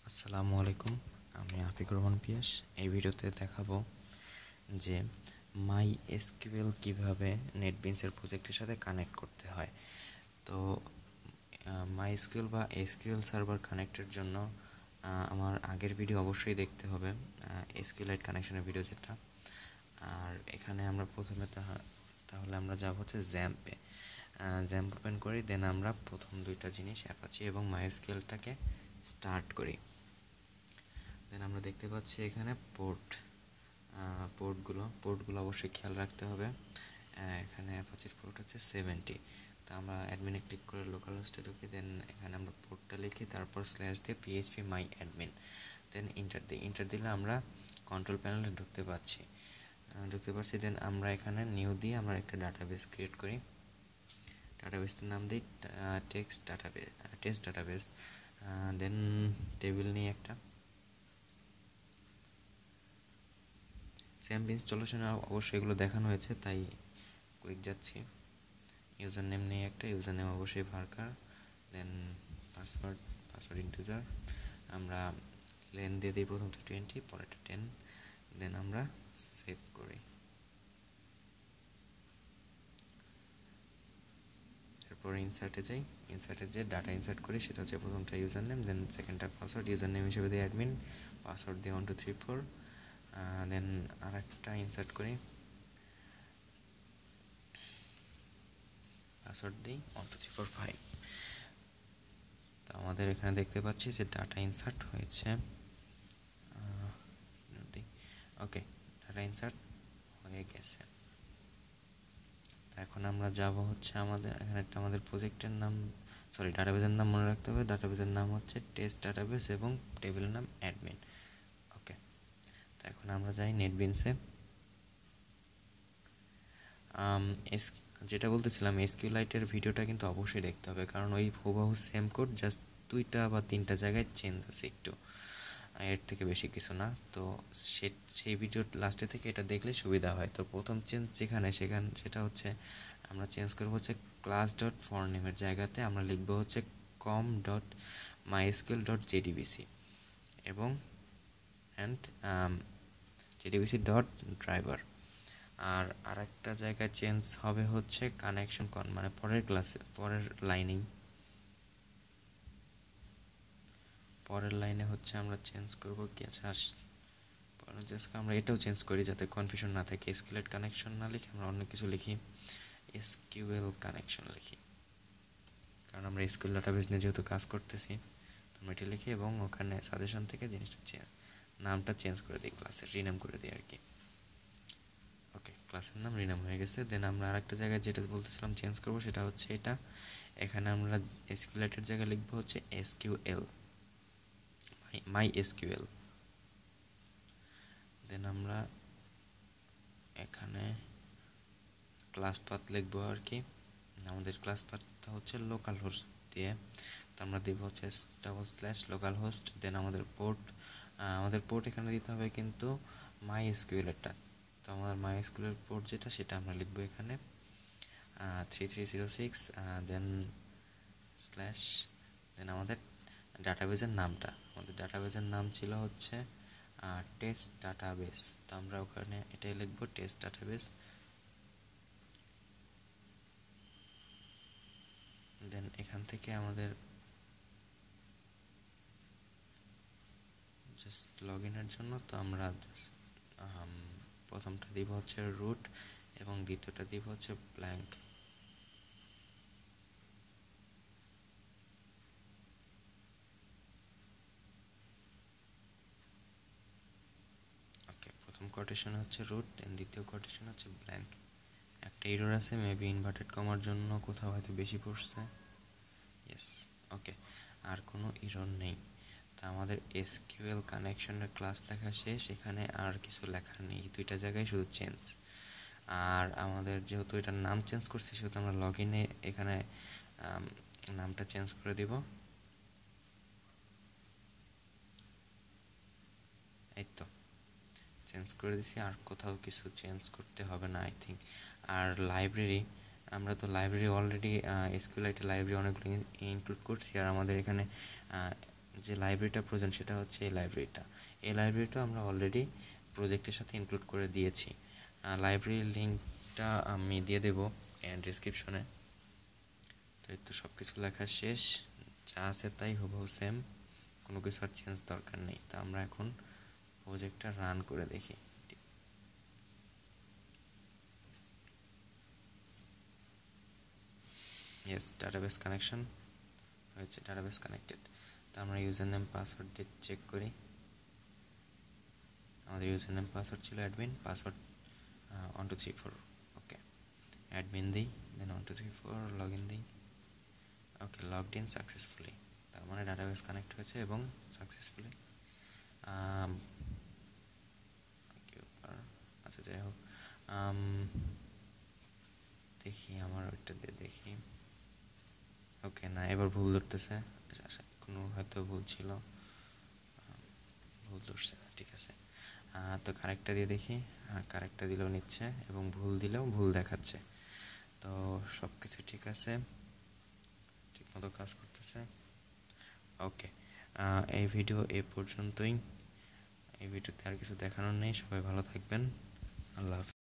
আসসালামু আলাইকুম। আমি আফিকুর রহমান পিয়াস। এই ভিডিওতে দেখাবো যে মাই এসকিউএল কীভাবে নেটবিনসের প্রজেক্টের সাথে কানেক্ট করতে হয়। তো মাই এসকিউএল বা এসকিউএল সার্ভার কানেক্টের জন্য আমার আগের ভিডিও অবশ্যই দেখতে হবে, এসকিউএলাইট কানেকশনের ভিডিও যেটা। আর এখানে আমরা প্রথমে তাহলে আমরা যাব হচ্ছে জ্যাম্পে। জ্যাম্প ওপেন করি, দেন আমরা প্রথম দুইটা জিনিস অ্যাপাচি এবং মাইএসকিউএলটাকে স্টার্ট করি। দেন আমরা দেখতে পাচ্ছি এখানে পোর্টগুলো অবশ্যই খেয়াল রাখতে হবে। এখানে অ্যাপাচির পোর্ট হচ্ছে 70। তো আমরা অ্যাডমিনে ক্লিক করে লোকাল হোস্টে ঢুকি, দেন এখানে আমরা পোর্টটা লিখি, তারপর স্ল্যাশ দিয়ে PHP my admin, then enter দিলে আমরা কন্ট্রোল প্যানেলে ঢুকতে পারছি। দেন আমরা এখানে নিউ দিয়ে আমরা একটা ডাটাবেস ক্রিয়েট করি। ডাটাবেসের নাম দিই টেক্সট ডাটাবেস। দেন টেবিল নিয়ে একটা স্যাম্প ইনস্টলেশনে অবশ্যই এগুলো দেখানো হয়েছে, তাই কুইক যাচ্ছি। ইউজার নেম নিয়ে একটা ইউজার নেম অবশ্যই ভার্কার, দেন পাসওয়ার্ড ইন্টিজার। আমরা লেন দিয়ে দিই, প্রথমটা 20, পরেরটা 10। দেন আমরা সেভ করি। এরপর ইনসার্টে যে ডাটা ইনসার্ট করি সেটা হচ্ছে প্রথমটা ইউজার নেম, দেন সেকেন্ডটা পাসওয়ার্ড। ইউজার নেম হিসেবে দিই অ্যাডমিন, পাসওয়ার্ড দিয়ে 1 2 3 4। দেন আর একটা ইনসার্ট করি, পাসওয়ার্ড দিই 1 2 3 4 5। তো আমাদের এখানে দেখতে পাচ্ছি যে ডাটা ইনসার্ট হয়েছে। ওকে, ডাটা ইনসার্ট হয়ে গেছে। তো এখন আমরা যাব হচ্ছে এখানে একটা আমাদের প্রজেক্টের নাম, ডাটাবেসের নাম মনে রাখতে হবে। ডাটাবেসের নাম হচ্ছে টেস্ট ডাটাবেস এবং টেবিলের নাম অ্যাডমিন। ওকে, তো এখন আমরা যাই নেটবিনসে। যেটা বলতেছিলাম, এসকিউএলাইটের ভিডিওটা কিন্তু অবশ্যই দেখতে হবে, কারণ ওই হুবহু সেম কোড, জাস্ট 2টা বা 3টা জায়গায় চেঞ্জ আছে একটু, এর থেকে বেশি কিছু না। তো সেই ভিডিওর লাস্টে থেকে এটা দেখলে সুবিধা হয়। তো প্রথম চেঞ্জ সেটা হচ্ছে আমরা চেঞ্জ করবো হচ্ছে ক্লাস ডট ফর নেমের জায়গাতে আমরা লিখবো হচ্ছে com dot MySQL dot JDBC এবং জেডিবিসি ডট ড্রাইভার। আর আরেকটা জায়গায় চেঞ্জ হবে হচ্ছে কানেকশন মানে পরের লাইনে হচ্ছে আমরা চেঞ্জ করবো কি, আমরা এটাও চেঞ্জ করি যাতে কনফিউশন না থাকে। এসকিউএল কানেকশন না লিখে আমরা অন্য কিছু লিখি, এসকিউএল কানেকশন লিখি, কারণ আমরা এসকিউএল ডাটাবেস নিয়ে যেহেতু কাজ করতেছি। তো আমরা এটা লিখি এবং ওখানে সাজেশন থেকে নামটা চেঞ্জ করে দিই, ক্লাসের রিনেম করে দিই আর কি। ওকে, ক্লাসের নাম রিনেম হয়ে গেছে। দেন আমরা আরেকটা জায়গায় যেটা বলতেছিলাম চেঞ্জ করবো সেটা হচ্ছে এটা। এখানে আমরা এসকিউএলের জায়গায় লিখবো হচ্ছে এসকিউএল, মাই এসকিউএল। দেন আমরা এখানে ক্লাস পাথ লিখবো আর কি। আমাদের ক্লাস পাথটা হচ্ছে লোকাল হোস্ট দিয়ে, তো আমরা দিব হচ্ছে /localhost। দেন আমাদের পোর্ট এখানে দিতে হবে কিন্তু মাইএসকিউএলটা। তো আমাদের মাইএসকিউএল পোর্ট যেটা সেটা আমরা লিখবো এখানে 3306। দেন স্ল্যাশ, দেন আমাদের ডাটাবেসের নাম ছিল হচ্ছে টেস্ট ডাটাবেস। তো আমরা ওখানে এটাই লিখবো, টেস্ট ডাটাবেস। দেন এখান থেকে আমাদের জাস্ট লগ ইনের জন্য, তো আমরা জাস্ট প্রথমটা দিব হচ্ছে রুট এবং দ্বিতীয়টা দিব হচ্ছে ব্ল্যাঙ্ক। ওকে, প্রথম কোটেশন হচ্ছে রুট, দেন দ্বিতীয় কোটেশন হচ্ছে ব্ল্যাঙ্ক। একটা এরর আছে, মেবি ইনভার্টেড কমার জন্য কোথাও হয়তো বেশি পড়ছে। ইয়েস, ওকে, আর কোনো এরর নেই। তা আমাদের এসকিউএল কানেকশনের ক্লাস লেখা শেষ, এখানে আর কিছু লেখার নেই, 2টা জায়গায় শুধু চেঞ্জ। আর আমাদের যেহেতু এটার নাম চেঞ্জ করছি সেহেতু আমরা লগ ইনে এখানে নামটা চেঞ্জ করে দিব। এই তো চেঞ্জ করে দিছি, আর কোথাও কিছু চেঞ্জ করতে হবে না আই থিঙ্ক। আর লাইব্রেরি, আমরা তো লাইব্রেরি অলরেডি এসকিউএলাইটে লাইব্রেরি অনেকগুলো ইনক্লুড করছি, আর আমাদের এখানে যে লাইব্রেরিটা প্রয়োজন সেটা হচ্ছে এই লাইব্রেরিটা আমরা অলরেডি প্রজেক্টের সাথে ইনক্লুড করে দিয়েছি। লাইব্রেরির লিঙ্কটা আমি দিয়ে দেবো ডেসক্রিপশনে। তো এই তো সব কিছু লেখা শেষ, যা আছে তাই হুবহু সেম, কোনো কিছু আর চেঞ্জ দরকার নেই। তো আমরা এখন প্রজেক্টটা রান করে দেখি। ইয়েস, ডাটাবেস কানেকশন হয়েছে, ডাটাবেস কানেক্টেড। তো আমরা ইউজার নেম পাসওয়ার্ড দিয়ে চেক করি। আমাদের ইউজার নেম পাসওয়ার্ড ছিল অ্যাডমিন, পাসওয়ার্ড 1234। ওকে, অ্যাডমিন দিই, দেন 1234 লগ ইন দিই। ওকে, লগড ইন সাকসেসফুলি, তার মানে ডাটাবেস কানেক্ট হয়েছে এবং সাকসেসফুলি। আচ্ছা যাই হোক, দেখি আমার ওইটা দিয়ে দেখি। ওকে, না এবার ভুল ধরতেছে, আচ্ছা কোনো হয়তো ভুল ছিল, ভুল ধরছে, ঠিক আছে। তো কারেক্টটা দিয়ে দেখি, কারেক্টটা দিলেও নিচ্ছে এবং ভুল দিলেও ভুল দেখাচ্ছে। তো সব কিছু ঠিক আছে, ঠিক মতো কাজ করতেছে। ওকে, এই ভিডিও এ পর্যন্তই। এই ভিডিওতে আর কিছু দেখানোর নেই। সবাই ভালো থাকবেন, আল্লাহ হাফেজ।